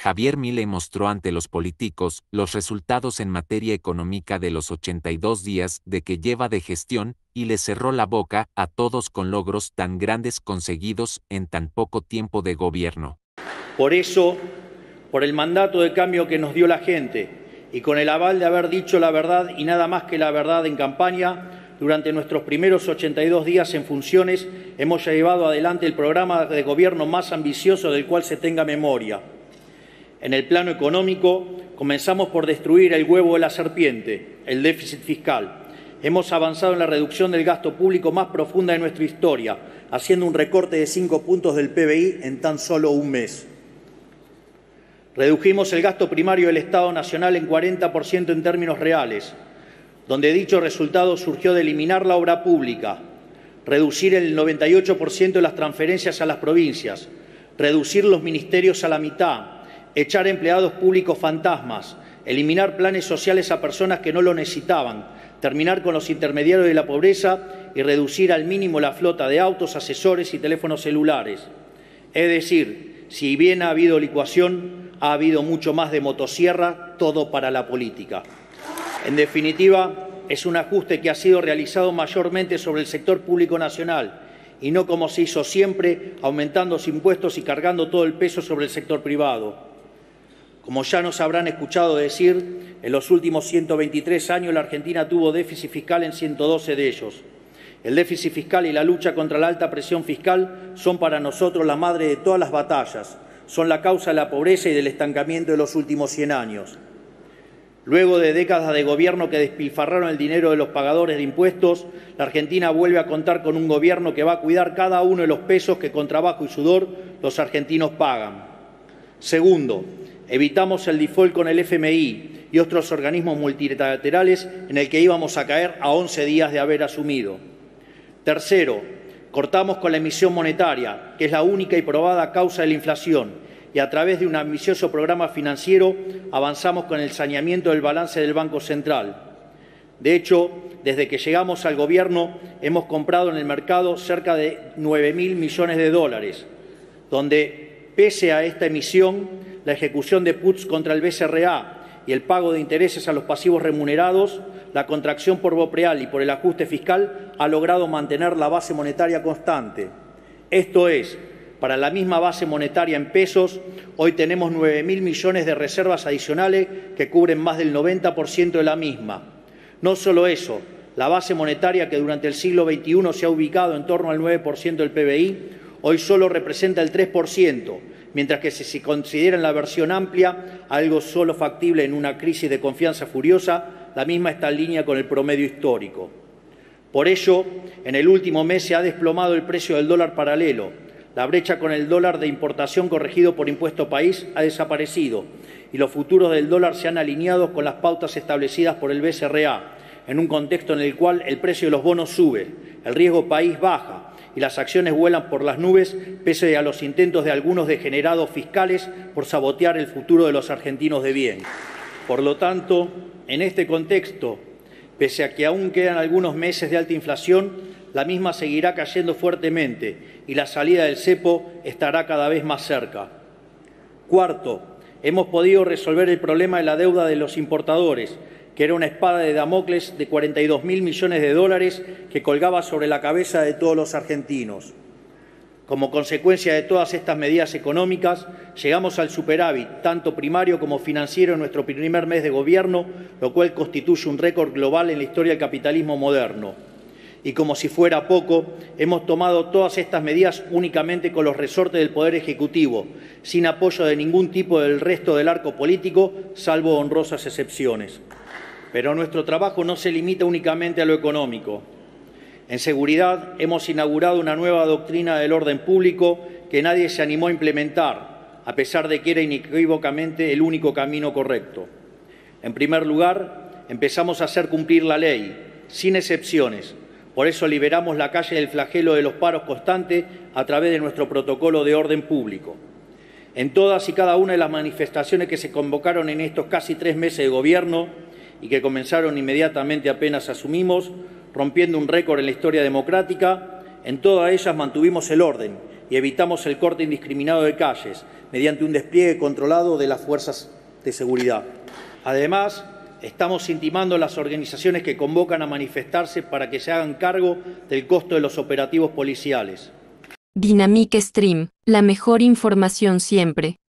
Javier Milei mostró ante los políticos los resultados en materia económica de los 82 días de que lleva de gestión y le cerró la boca a todos con logros tan grandes conseguidos en tan poco tiempo de gobierno. Por eso, por el mandato de cambio que nos dio la gente y con el aval de haber dicho la verdad y nada más que la verdad en campaña, durante nuestros primeros 82 días en funciones hemos llevado adelante el programa de gobierno más ambicioso del cual se tenga memoria. En el plano económico, comenzamos por destruir el huevo de la serpiente, el déficit fiscal. Hemos avanzado en la reducción del gasto público más profunda de nuestra historia, haciendo un recorte de 5 puntos del PBI en tan solo un mes. Redujimos el gasto primario del Estado Nacional en 40% en términos reales, donde dicho resultado surgió de eliminar la obra pública, reducir el 98% de las transferencias a las provincias, reducir los ministerios a la mitad, echar empleados públicos fantasmas, eliminar planes sociales a personas que no lo necesitaban, terminar con los intermediarios de la pobreza y reducir al mínimo la flota de autos, asesores y teléfonos celulares. Es decir, si bien ha habido licuación, ha habido mucho más de motosierra, todo para la política. En definitiva, es un ajuste que ha sido realizado mayormente sobre el sector público nacional y no como se hizo siempre, aumentando los impuestos y cargando todo el peso sobre el sector privado. Como ya nos habrán escuchado decir, en los últimos 123 años la Argentina tuvo déficit fiscal en 112 de ellos. El déficit fiscal y la lucha contra la alta presión fiscal son para nosotros la madre de todas las batallas, son la causa de la pobreza y del estancamiento de los últimos 100 años. Luego de décadas de gobierno que despilfarraron el dinero de los pagadores de impuestos, la Argentina vuelve a contar con un gobierno que va a cuidar cada uno de los pesos que con trabajo y sudor los argentinos pagan. Segundo, evitamos el default con el FMI y otros organismos multilaterales en el que íbamos a caer a 11 días de haber asumido. Tercero, cortamos con la emisión monetaria, que es la única y probada causa de la inflación, y a través de un ambicioso programa financiero avanzamos con el saneamiento del balance del Banco Central. De hecho, desde que llegamos al gobierno hemos comprado en el mercado cerca de 9.000 millones de dólares, donde, pese a esta emisión, la ejecución de puts contra el BCRA y el pago de intereses a los pasivos remunerados, la contracción por BOPREAL y por el ajuste fiscal ha logrado mantener la base monetaria constante. Esto es, para la misma base monetaria en pesos, hoy tenemos 9.000 millones de reservas adicionales que cubren más del 90% de la misma. No solo eso, la base monetaria que durante el siglo XXI se ha ubicado en torno al 9% del PBI, hoy solo representa el 3%, mientras que si se considera en la versión amplia algo solo factible en una crisis de confianza furiosa, la misma está en línea con el promedio histórico. Por ello, en el último mes se ha desplomado el precio del dólar paralelo. La brecha con el dólar de importación corregido por impuesto país ha desaparecido y los futuros del dólar se han alineado con las pautas establecidas por el BCRA, en un contexto en el cual el precio de los bonos sube, el riesgo país baja y las acciones vuelan por las nubes pese a los intentos de algunos degenerados fiscales por sabotear el futuro de los argentinos de bien. Por lo tanto, en este contexto, pese a que aún quedan algunos meses de alta inflación, la misma seguirá cayendo fuertemente y la salida del cepo estará cada vez más cerca. Cuarto, hemos podido resolver el problema de la deuda de los importadores, que era una espada de Damocles de 42.000 millones de dólares que colgaba sobre la cabeza de todos los argentinos. Como consecuencia de todas estas medidas económicas, llegamos al superávit, tanto primario como financiero, en nuestro primer mes de gobierno, lo cual constituye un récord global en la historia del capitalismo moderno. Y como si fuera poco, hemos tomado todas estas medidas únicamente con los resortes del Poder Ejecutivo, sin apoyo de ningún tipo del resto del arco político, salvo honrosas excepciones. Pero nuestro trabajo no se limita únicamente a lo económico. En seguridad hemos inaugurado una nueva doctrina del orden público que nadie se animó a implementar, a pesar de que era inequívocamente el único camino correcto. En primer lugar, empezamos a hacer cumplir la ley, sin excepciones. Por eso liberamos la calle del flagelo de los paros constantes a través de nuestro protocolo de orden público. En todas y cada una de las manifestaciones que se convocaron en estos casi 3 meses de gobierno y que comenzaron inmediatamente apenas asumimos, rompiendo un récord en la historia democrática, en todas ellas mantuvimos el orden y evitamos el corte indiscriminado de calles mediante un despliegue controlado de las fuerzas de seguridad. Además, estamos intimando a las organizaciones que convocan a manifestarse para que se hagan cargo del costo de los operativos policiales. Dynamic Stream, la mejor información siempre.